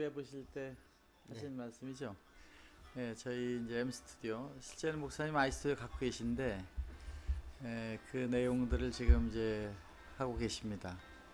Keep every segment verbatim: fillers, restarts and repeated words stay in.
설교해 보실 때 하신 네. 말씀이죠. 네, 저희 이제 M 스튜디오 실제는 목사님 I 스튜디오 갖고 계신데 네, 그 내용들을 지금 이제 하고 계십니다.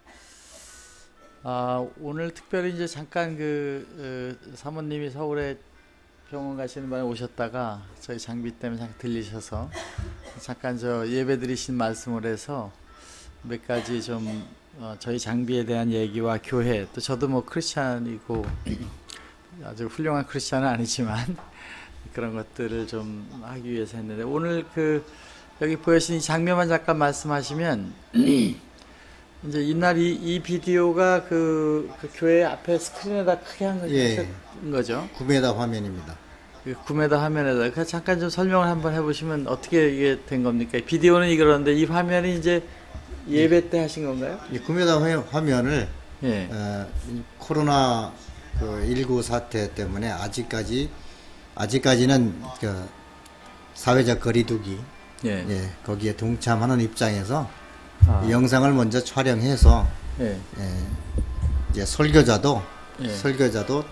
아, 오늘 특별히 이제 잠깐 그 어, 사모님이 서울에 병원 가시는 바에 오셨다가 저희 장비 때문에 잠깐 들리셔서 잠깐 저 예배 드리신 말씀을 해서 몇 가지 좀 어, 저희 장비에 대한 얘기와 교회, 또 저도 뭐 크리스찬이고 아주 훌륭한 크리스찬은 아니지만 그런 것들을 좀 하기 위해서 했는데, 오늘 그 여기 보여주신 이 장면만 잠깐 말씀하시면 이제 이날 이, 이 비디오가 그, 그 교회 앞에 스크린에다 크게 한 예, 거죠? 구 미터 화면입니다. 그 구 미터 화면에다. 그 잠깐 좀 설명을 한번 해보시면 어떻게 이게 된 겁니까? 비디오는 이거런데 이 화면이 이제 예배 때 하신 건가요? 이 구 미터 화면을 예. 어, 코로나 그 일구 사태 때문에 아직까지 아직까지는 그 사회적 거리두기 예. 예, 거기에 동참하는 입장에서 아. 이 영상을 먼저 촬영해서 예. 예, 이제 설교자도 예. 설교자도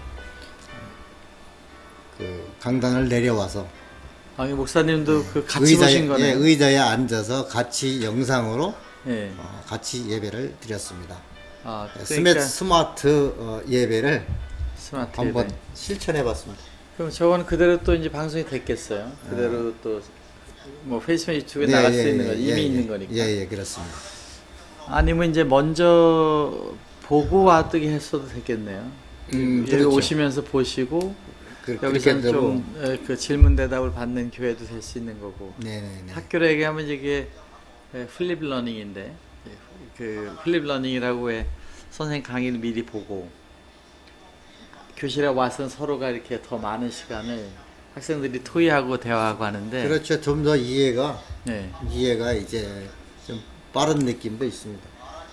그 강단을 내려와서 아, 목사님도 예, 그 같이 의자에, 보신 거네요. 예, 의자에 앉아서 같이 영상으로 예. 어, 같이 예배를 드렸습니다. 아, 스매, 그러니까 스마트 어, 예배를 스마트 한번 예배. 실천해봤습니다. 그럼 저거는 그대로 또 이제 방송이 됐겠어요. 그대로 어. 또 뭐 페이스북 유튜브에 네, 나갈 예, 수 있는 예, 거, 예, 이미 예, 있는 거니까. 예, 예, 그렇습니다. 아니면 이제 먼저 보고 와두기 했어도 되겠네요. 음, 여기 그렇죠. 오시면서 보시고 그, 여기서 되고, 좀 그 질문 대답을 받는 교회도 될 수 있는 거고. 네네네. 학교로 얘기하면 이게 플립 러닝인데, 그 플립 러닝이라고 왜 선생님 강의를 미리 보고 교실에 와서 서로가 이렇게 더 많은 시간을 학생들이 토의하고 대화하고 하는데. 그렇죠. 좀 더 이해가 네. 이해가 이제 좀 빠른 느낌도 있습니다.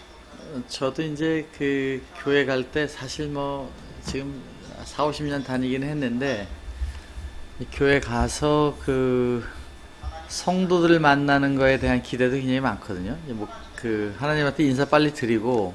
저도 이제 그 교회 갈 때 사실 뭐 지금 사오십 년 다니긴 했는데, 교회 가서 그 성도들을 만나는 거에 대한 기대도 굉장히 많거든요. 뭐 그 하나님한테 인사 빨리 드리고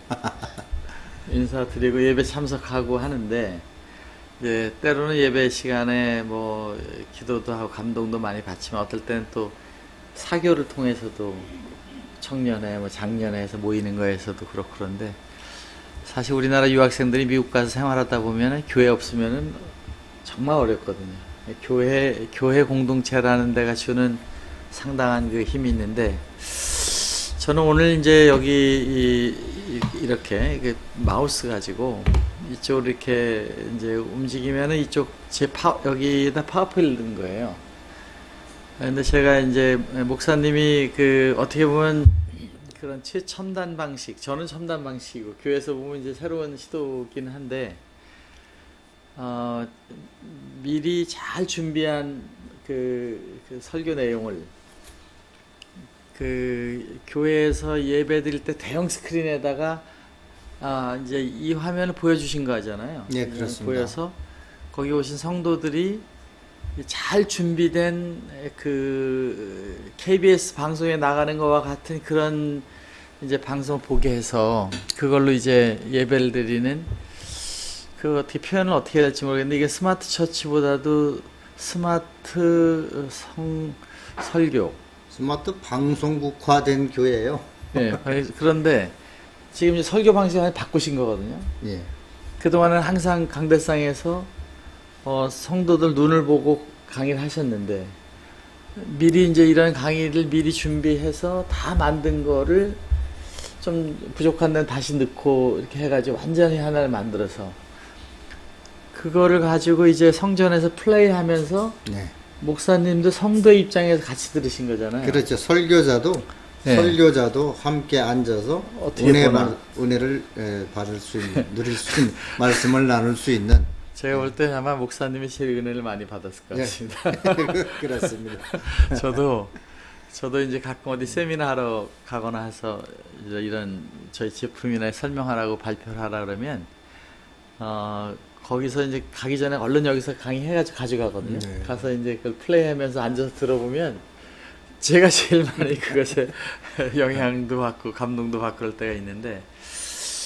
인사 드리고 예배 참석하고 하는데, 이제 때로는 예배 시간에 뭐 기도도 하고 감동도 많이 받지만 어떨 때는 또 사교를 통해서도 청년회, 뭐 장년회에서 모이는 거에서도 그렇고, 그런데 사실 우리나라 유학생들이 미국 가서 생활하다 보면은 교회 없으면은 정말 어렵거든요. 교회, 교회 공동체라는 데가 주는 상당한 그 힘이 있는데, 저는 오늘 이제 여기 이, 이렇게 그 마우스 가지고 이쪽으로 이렇게 이제 움직이면은 이쪽 제 파, 여기다 파워포인트 넣은 거예요. 근데 제가 이제 목사님이 그 어떻게 보면 그런 최첨단 방식, 저는 첨단 방식이고 교회에서 보면 이제 새로운 시도긴 한데, 어, 미리 잘 준비한 그, 그 설교 내용을 그 교회에서 예배 드릴 때 대형 스크린에다가 아, 이제 이 화면을 보여주신 거잖아요. 네, 그렇습니다. 보여서 거기 오신 성도들이 잘 준비된 그 케이비에스 방송에 나가는 것과 같은 그런 이제 방송 보게 해서 그걸로 이제 예배를 드리는, 그 어떻게 표현을 어떻게 해야 될지 모르겠는데, 이게 스마트 처치보다도 스마트 성 설교, 스마트 방송국화된 교회예요. 네, 그런데 지금 이제 설교 방식을 바꾸신 거거든요. 예. 그동안은 항상 강대상에서 어, 성도들 눈을 보고 강의를 하셨는데, 미리 이제 이런 강의를 미리 준비해서 다 만든 거를 좀 부족한 데는 다시 넣고 이렇게 해가지고 완전히 하나를 만들어서 그거를 가지고 이제 성전에서 플레이하면서 네. 목사님도 성도의 입장에서 같이 들으신 거잖아요. 그렇죠. 설교자도 네. 설교자도 함께 앉아서 어떻게 은혜 보나. 말, 은혜를 에, 받을 수 있는, 누릴 수 있는 말씀을 나눌 수 있는. 제가 볼 때 아마 목사님이 제일 은혜를 많이 받았을 것 같습니다. 예. 그렇습니다. 저도 저도 이제 가끔 어디 세미나 하러 가거나 해서 이런 저희 제품이나 설명하라고 발표를 하라 그러면 어 거기서 이제 가기 전에 얼른 여기서 강의해가지고 가져가거든요. 네. 가서 이제 그걸 플레이하면서 앉아서 들어보면 제가 제일 많이 그것에 영향도 받고 감동도 받고 그럴 때가 있는데,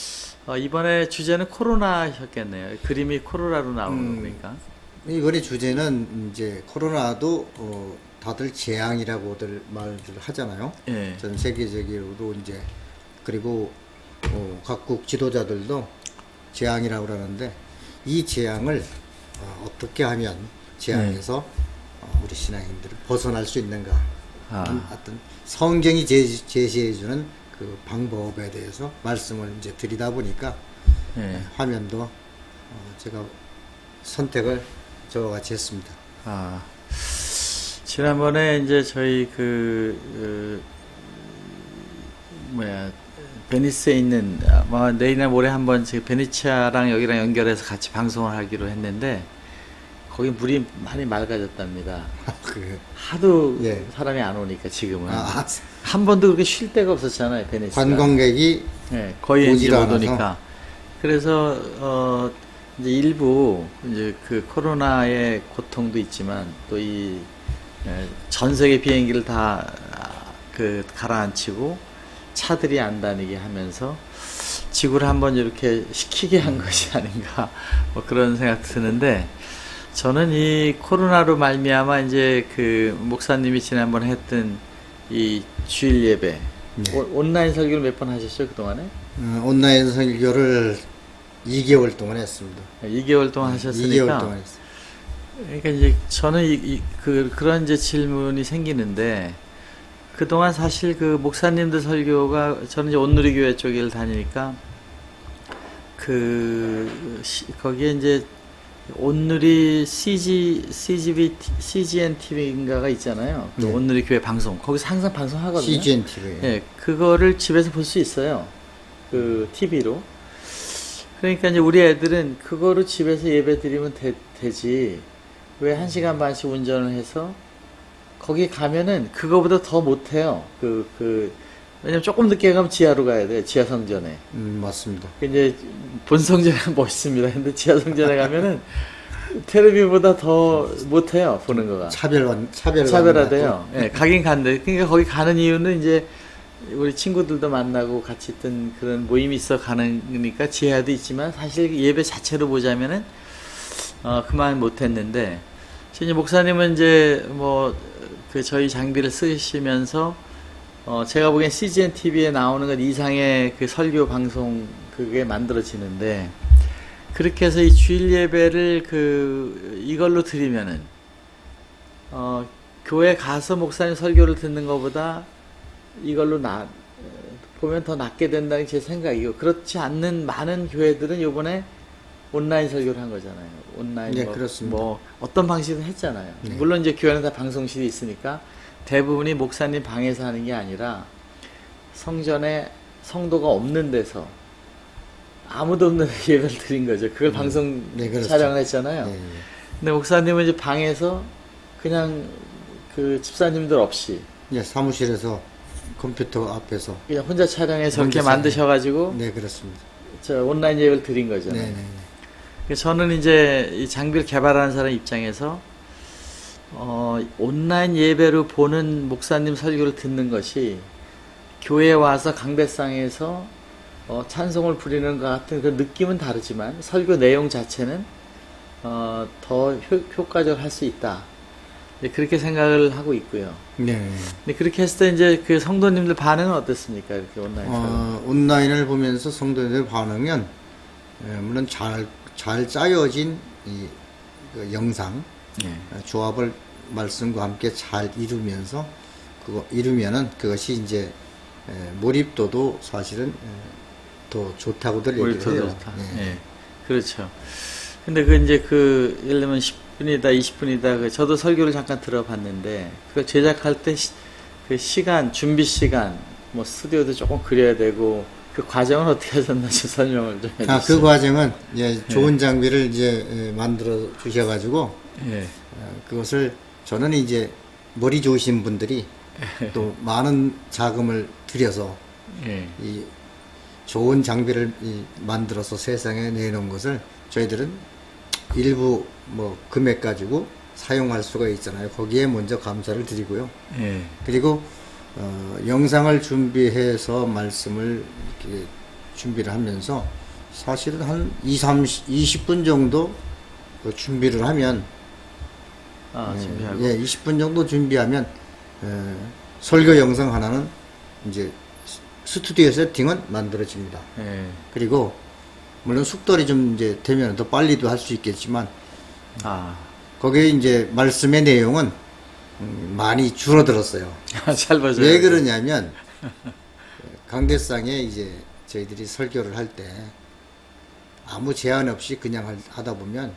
어, 이번에 주제는 코로나셨겠네요. 그림이 코로나로 나오는 음, 거니까. 이번에 주제는 이제 코로나도 어, 다들 재앙이라고들 말을 하잖아요. 예. 전 세계적으로도 이제 그리고 어, 각국 지도자들도 재앙이라고 그러는데 이 재앙을 어, 어떻게 하면 재앙에서 어, 우리 신앙인들을 벗어날 수 있는가 하는 아. 어떤 성경이 제, 제시해주는 그 방법에 대해서 말씀을 이제 드리다 보니까 예. 화면도 어, 제가 선택을 저와 같이 했습니다. 아, 지난번에 이제 저희 그, 그 뭐야, 베니스에 있는, 아마 내일이나 모레 한번 제 베네치아랑 여기랑 연결해서 같이 방송을 하기로 했는데, 거기 물이 많이 맑아졌답니다. 그, 하도 예. 사람이 안 오니까 지금은. 아, 한 번도 그렇게 쉴 데가 없었잖아요, 베니스가. 관광객이 예, 거의 이제 오지가 못 않아서. 오니까. 그래서, 어, 이제 일부, 이제 그 코로나의 고통도 있지만, 또 이, 전 세계 비행기를 다, 그, 가라앉히고, 차들이 안 다니게 하면서, 지구를 한번 이렇게 식히게 한 것이 아닌가, 뭐 그런 생각 드는데, 저는 이 코로나로 말미암아 이제 그 목사님이 지난번에 했던 이 주일 예배, 네. 오- 온라인 설교를 몇 번 하셨죠, 그동안에? 어, 온라인 설교를 이 개월 동안 했습니다. 이 개월 동안 이 개월 하셨으니까. 동안 했습니다. 그러니까 이제 저는 이, 이- 그, 그런 이제 질문이 생기는데, 그동안 사실 그 목사님들 설교가, 저는 이제 온누리교회 쪽을 다니니까, 그, 시- 거기에 이제 온누리 씨지, 씨지비, 씨지엔티비인가가 있잖아요. 그 네. 온누리교회 방송. 거기서 항상 방송하거든요. 씨지엔티비. 예, 그거를 집에서 볼 수 있어요. 그 티비로. 그러니까 이제 우리 애들은 그거로 집에서 예배 드리면 되, 되지. 왜 한 시간 반씩 운전을 해서 거기 가면은 그거보다 더 못해요. 그, 그, 왜냐면 조금 늦게 가면 지하로 가야 돼요. 지하 성전에. 음, 맞습니다. 이제 본성전에 멋있습니다. 근데 지하 성전에 가면은 텔레비보다 더 못해요. 보는 거가. 차별화, 차별화. 차별화돼요. 예, 가긴 간대. 그러니까 거기 가는 이유는 이제 우리 친구들도 만나고 같이 있던 그런 모임이 있어 가는 거니까 지하도 있지만 사실 예배 자체로 보자면은 어, 그만 못했는데 이제 목사님은 이제 뭐 그 저희 장비를 쓰시면서 어, 제가 보기엔 씨지엔 티비에 나오는 것 이상의 그 설교 방송 그게 만들어지는데 그렇게 해서 이 주일 예배를 그 이걸로 드리면은 어, 교회 가서 목사님 설교를 듣는 것보다 이걸로 나 보면 더 낫게 된다는 게 제 생각이고 그렇지 않는 많은 교회들은 요번에 온라인 설교를 한 거잖아요. 온라인 네, 뭐, 그렇습니다. 뭐 어떤 방식은 했잖아요. 네. 물론 이제 교회는 다 방송실이 있으니까 대부분이 목사님 방에서 하는 게 아니라 성전에 성도가 없는 데서 아무도 없는 예배를 드린 거죠. 그걸 방송 네, 그렇죠. 촬영을 했잖아요. 네, 네. 근데 목사님은 이제 방에서 그냥 그 집사님들 없이 예, 사무실에서 컴퓨터 앞에서. 그냥 혼자 촬영해서 저렇게 혼자서, 만드셔가지고 네, 그렇습니다. 저 온라인 예배를 드린 거죠. 네, 네, 네. 그래서 저는 이제 이 장비를 개발하는 사람 입장에서 어, 온라인 예배로 보는 목사님 설교를 듣는 것이 교회에 와서 강대상에서 어, 찬송을 부리는 것 같은 그 느낌은 다르지만 설교 내용 자체는 어, 더 효, 효과적으로 할 수 있다. 네, 그렇게 생각을 하고 있고요. 네. 근데 그렇게 했을 때 이제 그 성도님들 반응은 어떻습니까? 이렇게 온라인 설교. 어, 온라인을 보면서 성도들 반응은 예, 물론 잘, 잘 짜여진 이, 그 영상 예. 어, 조합을 말씀과 함께 잘 이루면서 그거 이루면은 그것이 이제 에, 몰입도도 사실은 에, 더 좋다고들 얘기를 몰입도 해요. 좋다. 예. 예. 그렇죠. 근데 그 이제 그 예를 들면 십 분이다 이십 분이다 그 저도 설교를 잠깐 들어봤는데 그걸 제작할 때 그 시간 준비 시간 뭐 스튜디오도 조금 그려야 되고 그 과정은 어떻게 하셨나 좀 설명을 좀 해주세요. 아, 그 과정은 예, 좋은 장비를 이제 에, 만들어 주셔가지고 예. 어, 그것을 저는 이제 머리 좋으신 분들이 또 많은 자금을 들여서 예. 이 좋은 장비를 이 만들어서 세상에 내놓은 것을 저희들은 일부 뭐 금액 가지고 사용할 수가 있잖아요. 거기에 먼저 감사를 드리고요. 예. 그리고 어, 영상을 준비해서 말씀을 이렇게 준비를 하면서 사실은 한 이, 삼십, 이십 분 정도 그 준비를 하면 아, 예, 준비하고. 예, 이십 분 정도 준비하면 에, 설교 영상 하나는 이제 스튜디오 세팅은 만들어집니다. 예. 그리고 물론 숙달이 좀 이제 되면 더 빨리도 할 수 있겠지만 아, 거기에 이제 말씀의 내용은 음, 많이 줄어들었어요. 짧아져요. 왜 그러냐면 강대상에 이제 저희들이 설교를 할 때 아무 제한 없이 그냥 할- 하다 보면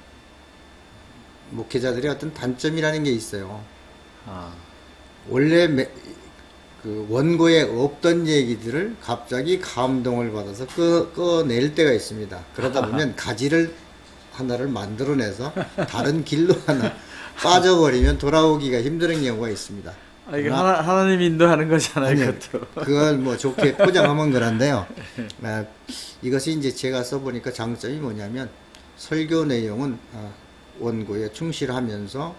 목회자들의 어떤 단점이라는 게 있어요. 아, 원래 매- 그 원고에 없던 얘기들을 갑자기 감동을 받아서 꺼, 꺼낼 때가 있습니다. 그러다 보면 가지를 하나를 만들어내서 다른 길로 하나 빠져버리면 돌아오기가 힘든 경우가 있습니다. 아 이게 하나, 하나님 인도하는 거잖아요, 아니요. 그것도. 그걸 뭐 좋게 포장하면 그런데요. 아, 이것이 이제 제가 써보니까 장점이 뭐냐면 설교 내용은 아, 원고에 충실하면서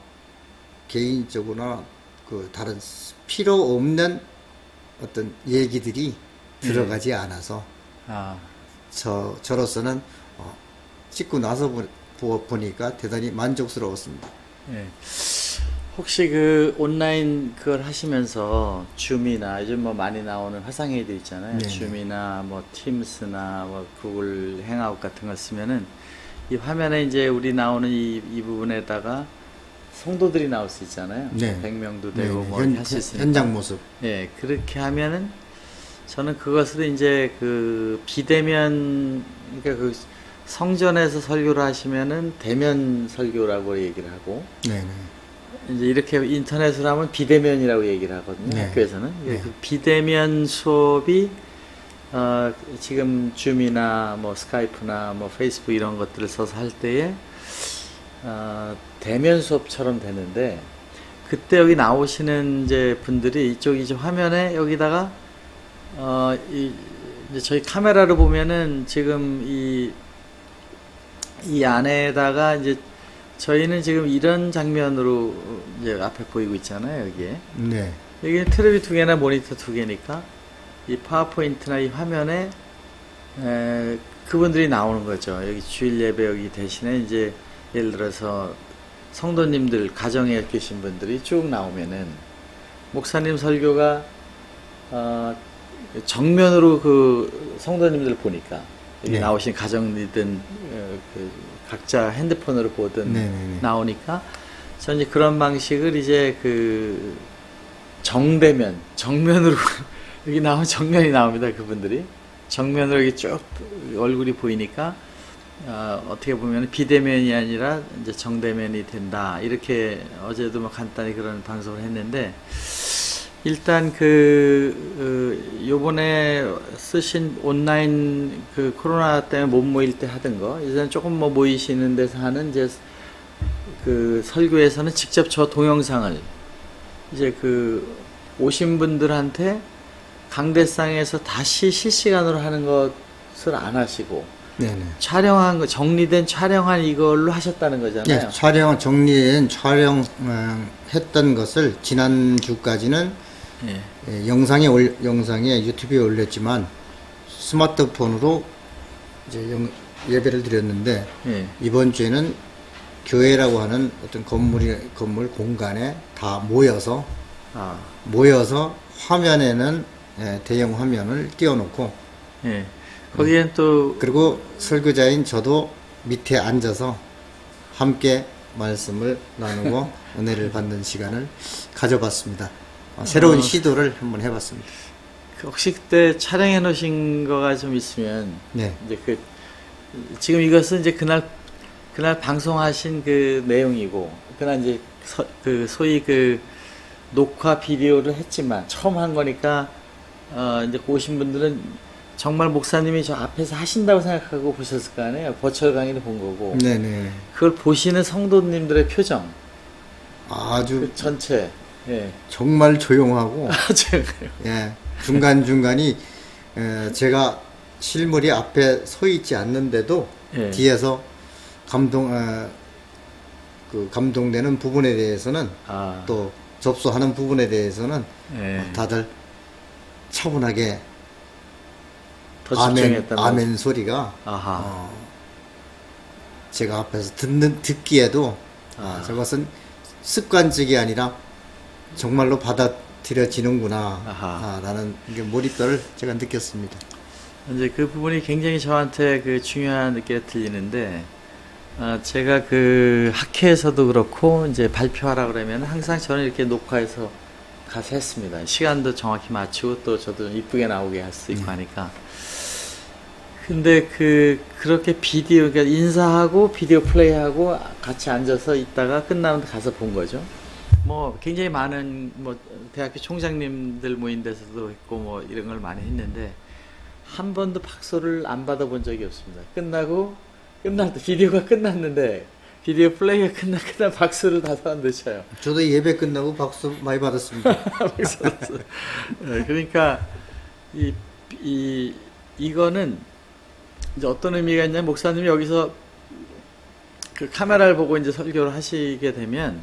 개인적으로나 그 다른 필요 없는 어떤 얘기들이 들어가지 않아서 아, 저 저로서는 어, 찍고 나서 보, 보- 보니까 대단히 만족스러웠습니다. 예. 혹시 그 온라인 그걸 하시면서 줌이나 요즘 뭐 많이 나오는 화상회의들 있잖아요. 네네. 줌이나 뭐 팀스나 뭐 구글 행아웃 같은 거 쓰면은 이 화면에 이제 우리 나오는 이, 이 부분에다가 성도들이 나올 수 있잖아요. 네. 백 명도 네, 되고 뭐 현, 할 수 있으니까. 현장 모습. 예, 그렇게 하면은 저는 그것을 이제 그 비대면 그러니까 그 성전에서 설교를 하시면은 대면 설교라고 얘기를 하고 네네. 이제 이렇게 인터넷으로 하면 비대면이라고 얘기를 하거든요. 네. 학교에서는. 네. 그 비대면 수업이 어, 지금 줌이나 뭐 스카이프나 뭐 페이스북 이런 것들을 써서 할 때에 어, 대면 수업처럼 되는데 그때 여기 나오시는 이제 분들이 이쪽 이제 화면에 여기다가 어, 이, 이제 저희 카메라를 보면은 지금 이, 이 안에다가 이제 저희는 지금 이런 장면으로 이제 앞에 보이고 있잖아요, 여기에. 네. 여기 테레비 두 개나 모니터 두 개니까 이 파워포인트나 이 화면에 에, 그분들이 나오는 거죠. 여기 주일 예배 여기 대신에 이제 예를 들어서 성도님들 가정에 계신 분들이 쭉 나오면은 목사님 설교가 어, 정면으로 그 성도님들 보니까 여기 네. 나오신 가정이든 어, 그 각자 핸드폰으로 보든 네네네. 나오니까 저는 이제 그런 방식을 이제 그 정대면 정면으로 여기 나오면 정면이 나옵니다. 그분들이 정면으로 여기 쭉 얼굴이 보이니까 어, 어떻게 보면 비대면이 아니라 이제 정대면이 된다. 이렇게 어제도 뭐 간단히 그런 방송을 했는데 일단 그 어, 요번에 쓰신 온라인 그 코로나 때문에 못 모일 때 하던 거 이제는 조금 뭐 모이시는 데서 하는 이제 그 설교에서는 직접 저 동영상을 이제 그 오신 분들한테 강대상에서 다시 실시간으로 하는 것을 안 하시고 네네. 촬영한 거 정리된 촬영한 이걸로 하셨다는 거잖아요. 예, 촬영 정리된 촬영했던 것을 지난 주까지는 예. 예, 영상에 올, 영상에 유튜브에 올렸지만 스마트폰으로 이제 영, 예배를 드렸는데 예. 이번 주에는 교회라고 하는 어떤 건물이 건물 공간에 다 모여서 아, 모여서 화면에는 예, 대형 화면을 띄워놓고 예. 거기엔 또 그리고 설교자인 저도 밑에 앉아서 함께 말씀을 나누고 은혜를 받는 시간을 가져봤습니다. 어, 새로운 어, 시도를 한번 해봤습니다. 그 혹시 그때 촬영해 놓으신 거가 좀 있으면 네, 이제 그 지금 이것은 이제 그날 그날 방송하신 그 내용이고 그날 이제 서, 그 소위 그 녹화 비디오를 했지만 처음 한 거니까 어 이제 오신 분들은 정말 목사님이 저 앞에서 하신다고 생각하고 보셨을 거 아니에요. 버추얼 강의를 본 거고 네네. 그걸 보시는 성도님들의 표정 아주 그 전체 예. 정말 조용하고 제가 예, 중간 중간이 제가 실물이 앞에 서 있지 않는데도 예. 뒤에서 감동 어, 그 감동되는 부분에 대해서는 아, 또 접수하는 부분에 대해서는 예. 다들 차분하게 더 아멘, 집중했단 말이죠. 아멘 소리가 아하. 어, 제가 앞에서 듣는 듣기에도 아, 아. 저것은 습관적이 아니라 정말로 받아들여지는구나 아하. 아, 라는 게 몰입도를 제가 느꼈습니다. 이제 그 부분이 굉장히 저한테 그 중요한 게 들리는데, 어, 제가 그 학회에서도 그렇고 이제 발표하라 그러면 항상 저는 이렇게 녹화해서 가서 했습니다. 시간도 정확히 맞추고 또 저도 이쁘게 나오게 할 수 있고 하니까. 근데 그 그렇게 비디오, 그러니까 인사하고 비디오 플레이하고 같이 앉아서 있다가 끝나면 가서 본 거죠. 뭐 굉장히 많은 뭐 대학교 총장님들 모인 데서도 했고 뭐 이런 걸 많이 했는데 한 번도 박수를 안 받아본 적이 없습니다. 끝나고 끝날 때 비디오가 끝났는데 비디오 플레이가 끝나 끝나 박수를 다소 안 드셔요. 저도 예배 끝나고 박수 많이 받았습니다. 박수 받았어요. 네, 그러니까 이, 이 이거는 이제 어떤 의미가 있냐면 목사님이 여기서 그 카메라를 보고 이제 설교를 하시게 되면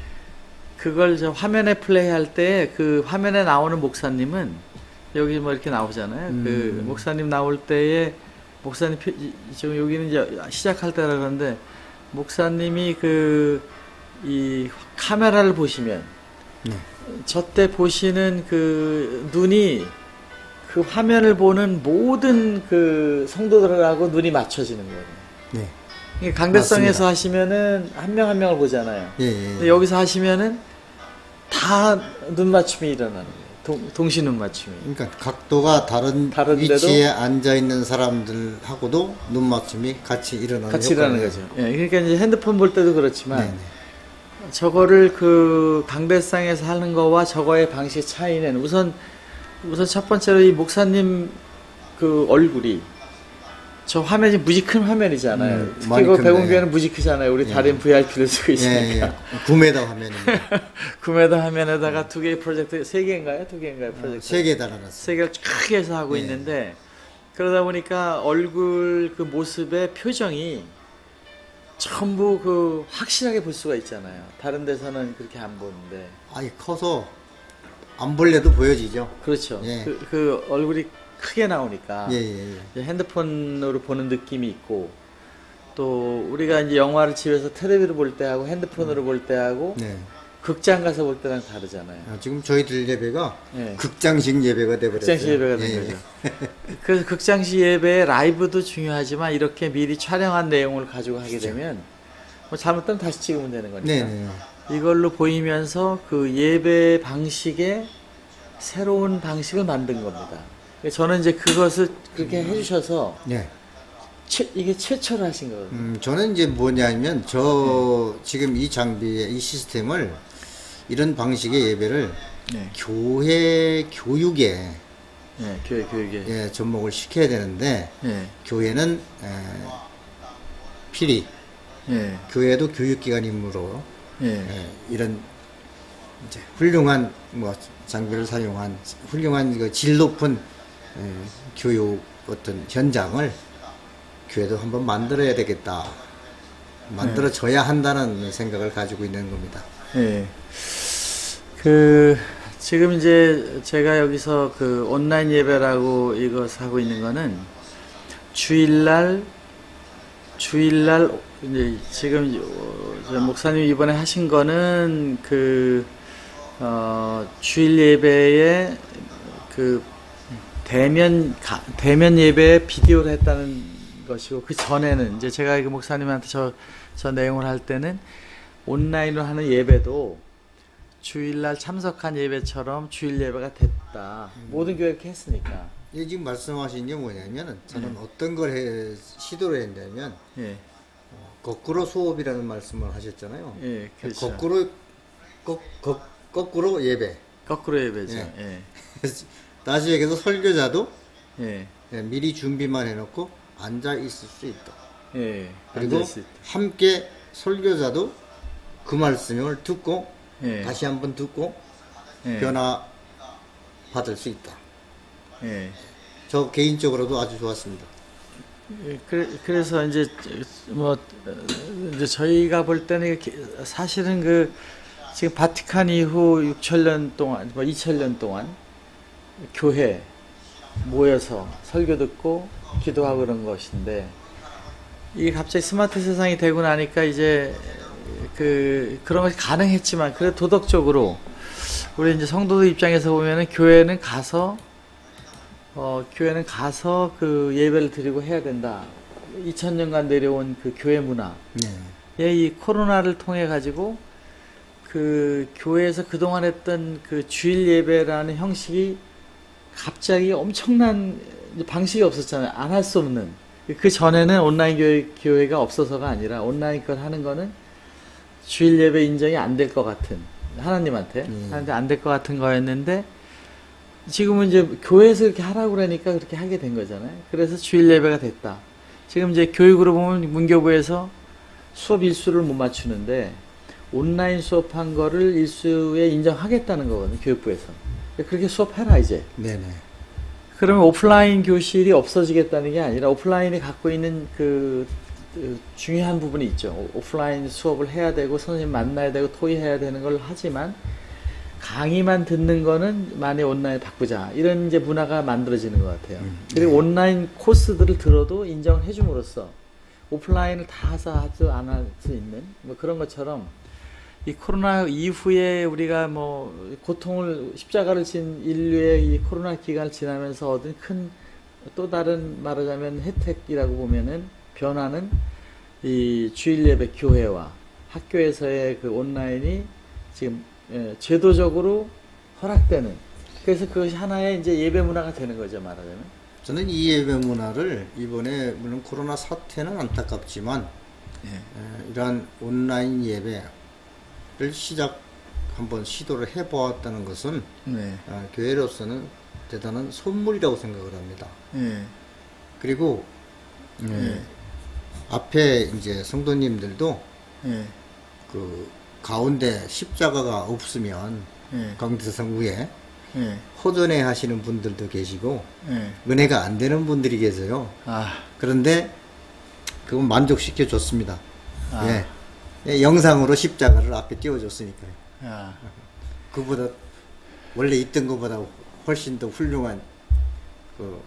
그걸 저 화면에 플레이할 때 그 화면에 나오는 목사님은 여기 뭐 이렇게 나오잖아요. 음. 그 목사님 나올 때에 목사님 표, 지금 여기는 이제 시작할 때라 그러는데 목사님이 그 이 카메라를 보시면 네. 저 때 보시는 그 눈이 그 화면을 보는 모든 그 성도들하고 눈이 맞춰지는 거예요. 네. 이게 강대성에서 맞습니다. 하시면은 한 명 한 명을 보잖아요. 예, 예, 근데 예. 여기서 하시면은 다 눈 맞춤이 일어나는 거예요. 동, 동시 눈 맞춤이. 그러니까 각도가 다른 다른데도 위치에 앉아 있는 사람들하고도 눈 맞춤이 같이 일어나는 같이 일어나는 효과네요. 거죠. 예, 그러니까 이제 핸드폰 볼 때도 그렇지만 네, 네. 저거를 그 강대상에서 하는 거와 저거의 방식 차이는 우선 우선 첫 번째로 이 목사님 그 얼굴이 저 화면이 무지 큰 화면이잖아요. 음, 특히 많이 그 큰데. 백운교회는 무지 크잖아요. 우리 예. 다른 브이아이피를 쓰고 예, 있으니까. 예. 구 미터 화면입니다. 구 미터 화면에다가 두 개의 프로젝트, 세 개인가요? 두 개인가요? 프로젝트? 세 개 달아놨어요. 세 개를 크게 해서 하고 예. 있는데 그러다 보니까 얼굴 그 모습의 표정이 전부 그 확실하게 볼 수가 있잖아요. 다른 데서는 그렇게 안 보는데. 아니 커서 안 볼래도 보여지죠. 그렇죠. 예. 그, 그 얼굴이 크게 나오니까 예, 예, 예. 이제 핸드폰으로 보는 느낌이 있고 또 우리가 이제 영화를 집에서 텔레비로 볼 때하고 핸드폰으로 볼 때하고 네. 극장 가서 볼 때랑 다르잖아요. 아, 지금 저희들 예배가 예. 극장식 예배가 돼버렸어요. 극장식 예배가 된 예, 거죠. 그래서 극장식 예배의 라이브도 중요하지만 이렇게 미리 촬영한 내용을 가지고 하게 되면 뭐 잘못되면 다시 찍으면 되는 거니까 네, 네. 이걸로 보이면서 그 예배 방식의 새로운 방식을 만든 겁니다. 저는 이제 그것을 그렇게 해주셔서 네. 최, 이게 최초로 하신 거거든요. 음, 저는 이제 뭐냐면 저 지금 이 장비의 이 시스템을 이런 방식의 예배를 네. 교회 교육에 네, 교회 교육에. 예, 접목을 시켜야 되는데 네. 교회는 에, 필히 네. 교회도 교육기관이므로 네. 예, 이런 이제 훌륭한 뭐 장비를 사용한 훌륭한 그 질 높은 예, 교육 어떤 현장을 교회도 한번 만들어야 되겠다. 만들어져야 한다는 생각을 가지고 있는 겁니다. 네. 그 지금 이제 제가 여기서 그 온라인 예배라고 이것 하고 있는 거는 주일날 주일날 이제 지금 저 목사님 이번에 하신 거는 그 어, 주일 예배에 그 대면 가, 대면 예배 비디오를 했다는 것이고 그 전에는 이제 제가 그 목사님한테 저 저 내용을 할 때는 온라인으로 하는 예배도 주일날 참석한 예배처럼 주일 예배가 됐다. 음. 모든 교회 이렇게 했으니까. 이 지금 말씀하신 게 뭐냐면은 저는 네. 어떤 걸 해, 시도를 했냐면 예, 어, 거꾸로 수업이라는 말씀을 하셨잖아요. 예, 그렇죠. 거꾸로 거, 거, 거꾸로 예배. 거꾸로 예배죠. 예. 예, 다시 얘기해서 설교자도 예, 예, 미리 준비만 해놓고 앉아 있을 수 있다. 예. 그리고 앉아있을 때. 함께 설교자도 그 말씀을 듣고 예, 다시 한번 듣고 예, 변화 받을 수 있다. 예. 저 개인적으로도 아주 좋았습니다. 예, 그래, 그래서 이제 뭐 이제 저희가 볼 때는 이렇게 사실은 그 지금 바티칸 이후 육천 년 동안 뭐 이천 년 동안 교회 모여서 설교 듣고 기도하고 그런 것인데, 이게 갑자기 스마트 세상이 되고 나니까 이제 그 그런 것이 가능했지만, 그래 도덕적으로 우리 이제 성도들 입장에서 보면은 교회는 가서 어 교회는 가서 그 예배를 드리고 해야 된다. 이천 년간 내려온 그 교회 문화. 네. 예, 이 코로나를 통해 가지고 그 교회에서 그동안 했던 그 주일 예배라는 형식이 갑자기 엄청난 방식이 없었잖아요. 안 할 수 없는. 그 전에는 온라인 교회, 교회가 없어서가 아니라 온라인 걸 하는 거는 주일 예배 인정이 안 될 것 같은, 하나님한테 음. 하는데 안 될 것 같은 거였는데, 지금은 이제 교회에서 이렇게 하라고 그러니까 그렇게 하게 된 거잖아요. 그래서 주일 예배가 됐다. 지금 이제 교육으로 보면 문교부에서 수업 일수를 못 맞추는데 온라인 수업한 거를 일수에 인정하겠다는 거거든요. 교육부에서. 그렇게 수업해라 이제. 네네. 그러면 오프라인 교실이 없어지겠다는 게 아니라 오프라인이 갖고 있는 그, 그 중요한 부분이 있죠. 오프라인 수업을 해야 되고 선생님 만나야 되고 토의해야 되는 걸 하지만 강의만 듣는 거는 많이 온라인 바꾸자, 이런 이제 문화가 만들어지는 것 같아요. 음, 그리고 네. 온라인 코스들을 들어도 인정을 해줌으로써 오프라인을 다 하자 하지 안 할 수 있는 뭐 그런 것처럼, 이 코로나 이후에 우리가 뭐 고통을, 십자가를 진 인류의 이 코로나 기간을 지나면서 얻은 큰 또 다른 말하자면 혜택이라고 보면은 변화는 이 주일 예배 교회와 학교에서의 그 온라인이 지금 예, 제도적으로 허락되는, 그래서 그것이 하나의 이제 예배 문화가 되는 거죠, 말하자면. 저는 이 예배 문화를 이번에 물론 코로나 사태는 안타깝지만 예. 에, 이러한 온라인 예배를 시작 한번 시도를 해보았다는 것은 네. 어, 교회로서는 대단한 선물이라고 생각을 합니다. 예. 그리고 에, 예. 앞에 이제 성도님들도 예. 그 가운데 십자가가 없으면 예. 강대상 위에 예. 호전해 하시는 분들도 계시고 예. 은혜가 안 되는 분들이 계세요. 아. 그런데 그건 만족시켜 줬습니다. 아. 예. 예, 영상으로 십자가를 앞에 띄워줬으니까요. 아. 그보다 원래 있던 것보다 훨씬 더 훌륭한 그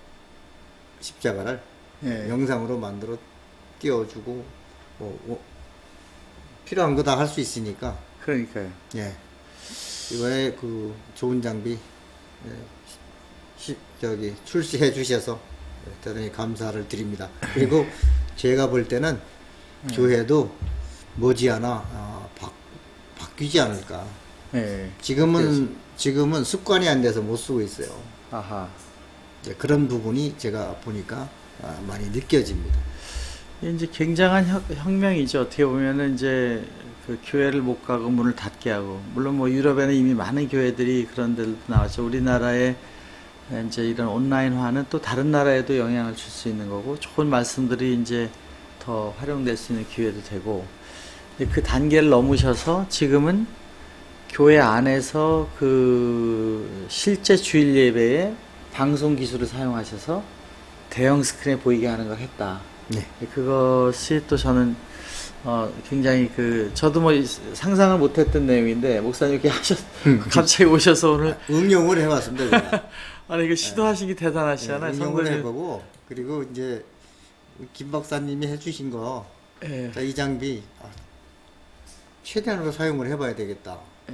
십자가를 예. 영상으로 만들어 띄워주고 뭐, 뭐 필요한 거 다 할 수 있으니까. 그러니까요. 예. 이번에 그 좋은 장비 예, 시, 저기 출시해 주셔서 대단히 감사를 드립니다. 그리고 제가 볼 때는 네. 교회도 머지않아 어, 바, 바뀌지 않을까. 예. 지금은 그렇지. 지금은 습관이 안 돼서 못 쓰고 있어요. 아하. 이제 그런 부분이 제가 보니까 아, 많이 느껴집니다. 이제 굉장한 혁, 혁명이죠. 어떻게 보면은 이제 그 교회를 못 가고 문을 닫게 하고, 물론 뭐 유럽에는 이미 많은 교회들이 그런 데도 나왔죠. 우리나라에 이제 이런 온라인화는 또 다른 나라에도 영향을 줄 수 있는 거고, 좋은 말씀들이 이제 더 활용될 수 있는 기회도 되고, 그 단계를 넘으셔서 지금은 교회 안에서 그 실제 주일 예배에 방송 기술을 사용하셔서 대형 스크린에 보이게 하는 걸 했다. 네. 그것이 또 저는 어 굉장히 그 저도 뭐 상상을 못했던 내용인데, 목사님 이렇게 하셨 갑자기 오셔서 오늘 응용을 해봤습니다. 제가. 아니 이거 시도하시기 대단하시잖아요. 네, 응용을 성도님. 해보고 그리고 이제 김 박사님이 해주신 거 예. 이 장비 아, 최대한으로 사용을 해봐야 되겠다.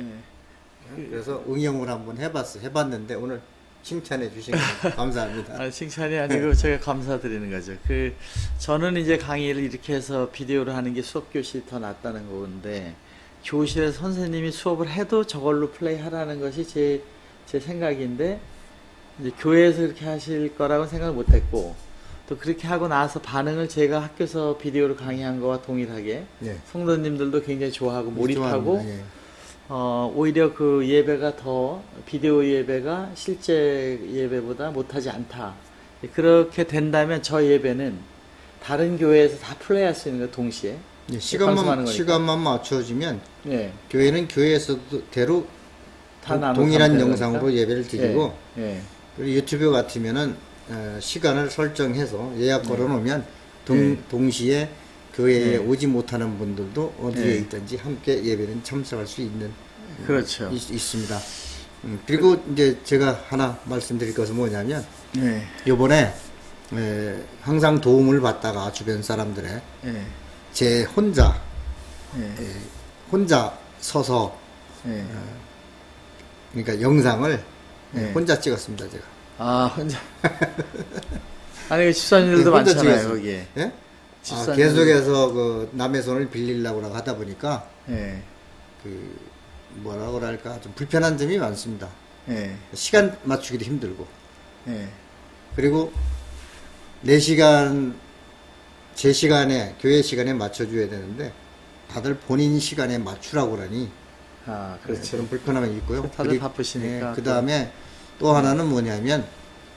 예. 그래서 응용을 한번 해봤어. 해봤는데 오늘 칭찬해 주신 거 감사합니다. 아, 칭찬이 아니고 제가 감사드리는 거죠. 그 저는 이제 강의를 이렇게 해서 비디오로 하는 게 수업 교실이 더 낫다는 건데, 교실에서 선생님이 수업을 해도 저걸로 플레이 하라는 것이 제, 제 생각인데, 이제 교회에서 그렇게 하실 거라고 생각을 못 했고, 또 그렇게 하고 나서 반응을 제가 학교에서 비디오로 강의한 거와 동일하게 네. 성도님들도 굉장히 좋아하고 몰입하고, 좋아합니다. 예. 어, 오히려 그 예배가 더, 비디오 예배가 실제 예배보다 못하지 않다. 그렇게 된다면 저 예배는 다른 교회에서 다 플레이할 수 있는 거 동시에. 예, 방송하는 시간만 거니까. 시간만 맞춰지면 예. 교회는 교회에서대로 다 나눠 동일한 가면 영상으로 되니까. 예배를 드리고 예. 예. 그리고 유튜브 같으면은 어, 시간을 설정해서 예약 네. 걸어놓으면 동, 네. 동시에 교회에 네. 오지 못하는 분들도 어디에 네. 있든지 함께 예배는 참석할 수 있는 그렇죠. 있, 있습니다. 음, 그리고 이제 제가 하나 말씀드릴 것은 뭐냐면 네. 요번에 에, 항상 도움을 받다가 주변 사람들의 네. 제 혼자 네. 에, 혼자 서서 네. 어, 그러니까 영상을 네. 혼자 찍었습니다 제가. 아 혼자. 아니 그 집사님들도 네, 혼자 많잖아요 찍었어요. 거기에. 예? 아, 집사님들- 계속해서 그 남의 손을 빌리려고 하다 보니까 네. 그 뭐라 그럴까 좀 불편한 점이 많습니다. 네. 시간 맞추기도 힘들고 네. 그리고 내 시간 제 시간에 교회 시간에 맞춰줘야 되는데 다들 본인 시간에 맞추라고 그러니 아 그런 그렇죠. 불편함이 있고요. 다들 그리- 바쁘시니까 그 다음에 또 하나는 뭐냐면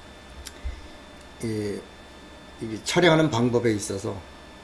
이, 이 촬영하는 방법에 있어서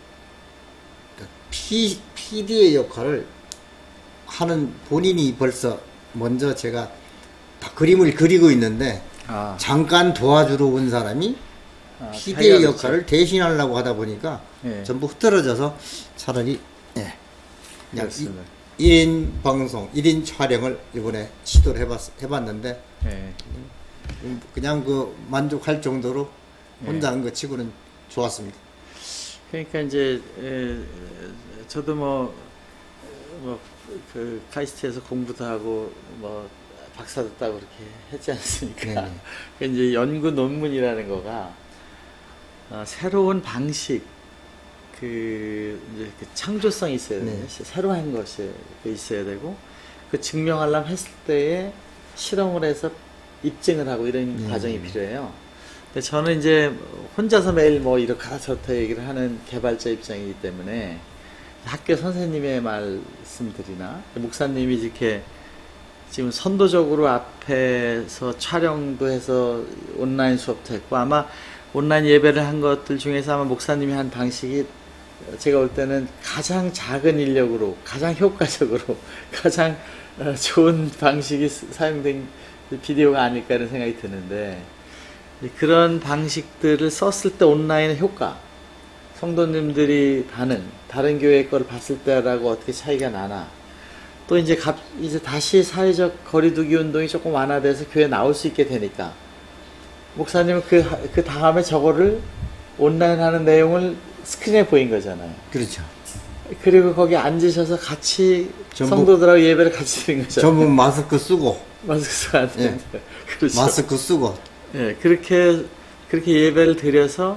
그러니까 P, 피디의 역할을 하는 본인이 벌써 먼저 제가 다 그림을 그리고 있는데 아, 잠깐 도와주러 온 사람이 아, 피디의 자기가 역할을 대신하려고 하다 보니까 예. 전부 흐트러져서 차라리 예, 그냥 그렇습니다. 일 인 방송, 일 인 촬영을 이번에 시도를 해봤, 해봤는데 예. 음, 그냥 그 만족할 정도로 예. 혼자 한 것 치고는 좋았습니다. 그러니까 이제 에, 저도 뭐 뭐 그 카이스트에서 공부도 하고 뭐 박사도 따고 그렇게 했지 않습니까? 네네. 그 이제 연구 논문이라는 거가 어, 새로운 방식 그 이제 그 창조성이 있어야 돼요. 네. 새로운 것이 있어야 되고 그 증명하려면 했을 때에 실험을 해서 입증을 하고 이런 네. 과정이 필요해요. 근데 저는 이제 혼자서 매일 뭐 이렇다 저렇다 얘기를 하는 개발자 입장이기 때문에 학교 선생님의 말씀들이나 목사님이 이렇게 지금 선도적으로 앞에서 촬영도 해서 온라인 수업도 했고 아마 온라인 예배를 한 것들 중에서 아마 목사님이 한 방식이 제가 볼 때는 가장 작은 인력으로 가장 효과적으로 가장 좋은 방식이 사용된 비디오가 아닐까 이런 생각이 드는데 그런 방식들을 썼을 때 온라인의 효과 성도님들이 반응 다른 교회 거를 봤을 때라고 어떻게 차이가 나나 또 이제 갑, 이제 다시 사회적 거리두기 운동이 조금 완화돼서 교회 나올 수 있게 되니까 목사님은 그, 그 다음에 저거를 온라인 하는 내용을 스크린에 보인 거잖아요. 그렇죠. 그리고 거기 앉으셔서 같이 전부- 성도들하고 예배를 같이 드린 거잖아요. 전부 마스크 쓰고 마스크 쓰고 앉는데. 그렇죠. 마스크 쓰고 예, 그렇게, 그렇게 예배를 드려서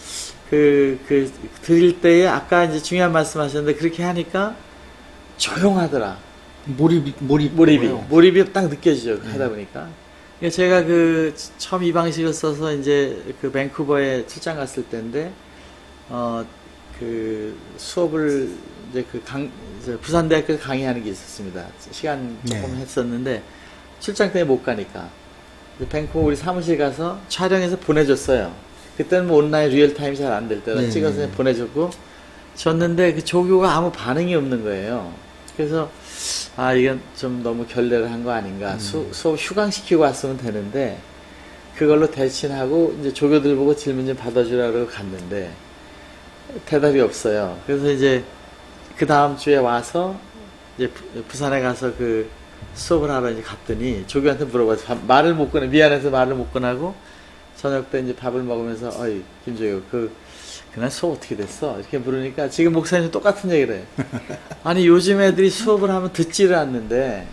그, 그, 드릴 때에 아까 이제 중요한 말씀 하셨는데 그렇게 하니까 조용하더라. 몰입 몰입 몰입이, 뭐예요? 몰입이 딱 느껴지죠. 하다 보니까. 그러니까 제가 그 처음 이 방식을 써서 이제 그 밴쿠버에 출장 갔을 때인데, 어, 그 수업을 이제 그 강, 이제 부산대학교 강의하는 게 있었습니다. 시간 조금 네. 했었는데, 출장 때문에 못 가니까. 밴쿠버 우리 사무실 가서 촬영해서 보내줬어요. 그때는 뭐 온라인 리얼타임이 잘 안 될 때라 네, 찍어서 네. 보내줬고, 줬는데 그 조교가 아무 반응이 없는 거예요. 그래서 아 이건 좀 너무 결례를 한 거 아닌가. 음. 수, 수업 휴강시키고 왔으면 되는데 그걸로 대신하고 이제 조교들 보고 질문 좀 받아주라고 갔는데 대답이 없어요. 그래서 이제 그 다음 주에 와서 이제 부, 부산에 가서 그 수업을 하러 이제 갔더니 조교한테 물어봐서 밥- 말을 못 꺼내 미안해서 말을 못 꺼내고 저녁 때 이제 밥을 먹으면서 어이 김조교 그 그날 수업 어떻게 됐어? 이렇게 물으니까 지금 목사님 똑같은 얘기를 해. 아니 요즘 애들이 수업을 하면 듣지를 않는데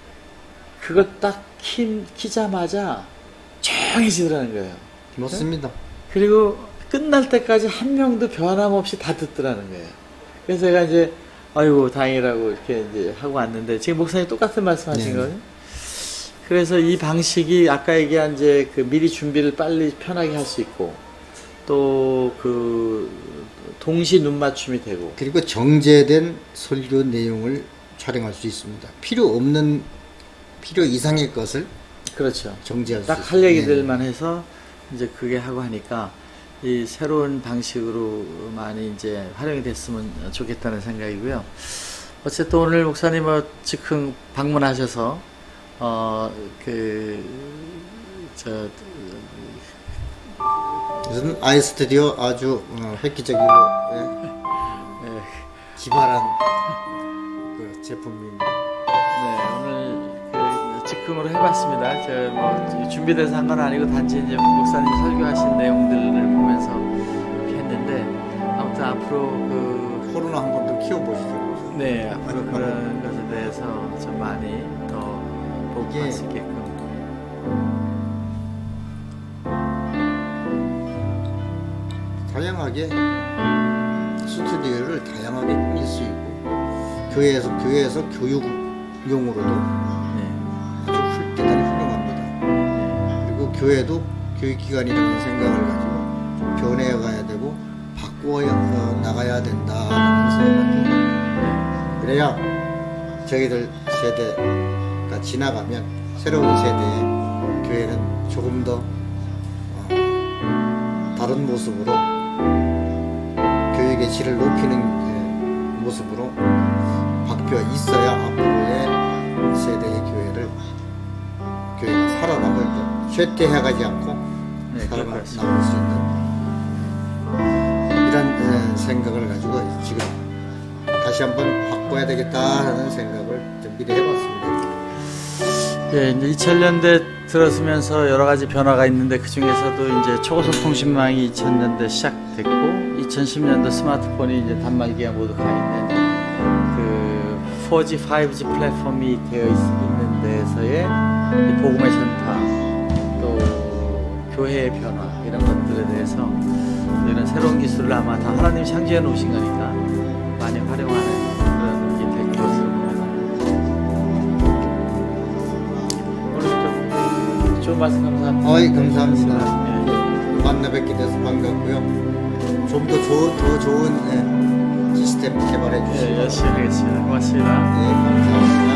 그걸 딱 키, 키자마자 조용해지더라는 거예요. 맞습니다. 그리고 끝날 때까지 한 명도 변함없이 다 듣더라는 거예요. 그래서 제가 이제 아이고 다행이라고 이렇게 이제 하고 왔는데 지금 목사님 똑같은 말씀하신 네. 거예요. 그래서 이 방식이 아까 얘기한 이제 그 미리 준비를 빨리 편하게 할 수 있고 또 그 동시 눈 맞춤이 되고 그리고 정제된 설교 내용을 촬영할 수 있습니다. 필요 없는 필요 이상의 것을 그렇죠. 정제할 수 딱 있습니다. 할 얘기들만 해서 이제 그게 하고 하니까 이 새로운 방식으로 많이 이제 활용이 됐으면 좋겠다는 생각이고요. 어쨌든 오늘 목사님 뭐 즉흥 방문하셔서 어그저 이것은 아이스튜디오 아주 어, 획기적이고 예, 예, 기발한 그 제품입니다. 네, 오늘 그 즉흥 있게끔으로 해봤습니다. 저 뭐 준비돼서 한 건 아니고 단지 이제 목사님이 설교하신 내용들을 보면서 이렇게 했는데 아무튼 앞으로 그 코로나 한 번 더 키워보시죠. 네, 앞으로 그런 것에 대해서 좀 많이 더 보고 예. 갈 수 있게끔. 다양하게 스튜디오를 다양하게 꾸밀 수 있고 교회에서 교회에서 교육용으로도 네. 아주 훌- 대단히 훌륭합니다. 네. 그리고 교회도 교육기관이라는 생각을 가지고 변해 가야 되고 바꾸어 나가야 된다는 생각이 그래야 저희들 세대가 지나가면 새로운 세대의 교회는 조금 더 어, 다른 모습으로 교육의 질을 높이는 예, 모습으로 바뀌어 있어야 앞으로의 세대의 교회를 교회가 살아남을 때 쇠퇴해가지 않고 네, 그럴 것 살아남을 같습니다. 수 있는 이런 예, 생각을 가지고 지금 다시 한번 바꿔야 되겠다 하는 생각을 좀 미리 해봤습니다. 예, 이제 이천 년대 들어서면서 여러 가지 변화가 있는데 그 중에서도 이제 초고속 통신망이 이천 년대 시작됐고 이천십 년도 스마트폰이 이제 단말기가 모두 가 있는 그 포지, 파이브지 플랫폼이 되어 있, 있는 데서의 이 복음의 전파 또 교회의 변화 이런 것들에 대해서 이런 새로운 기술을 아마 다 하나님이 창조해 놓으신 거니까 많이 활용하는 그런 일이 될 것으로 봅니다. 오늘 좀 좋은 말씀 감사합니다. 어이, 감사합니다. 예. 만나 뵙게 돼서 반갑고요. 좀 더 좋은, 더 좋은 예, 시스템 개발해 예, 주시고 열심히 하겠습니다. 고맙습니다. 네, 감사합니다.